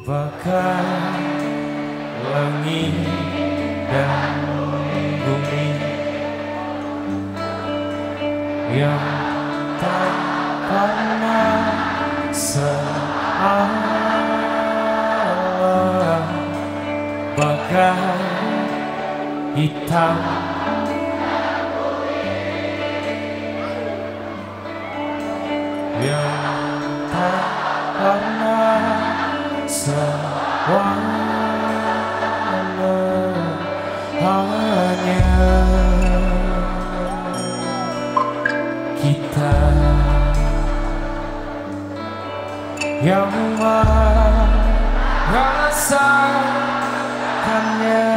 bagai langit dan bumi yang tak pernah salah, bagai hitam yang tak pernah salah, hanya kita yang merasakannya.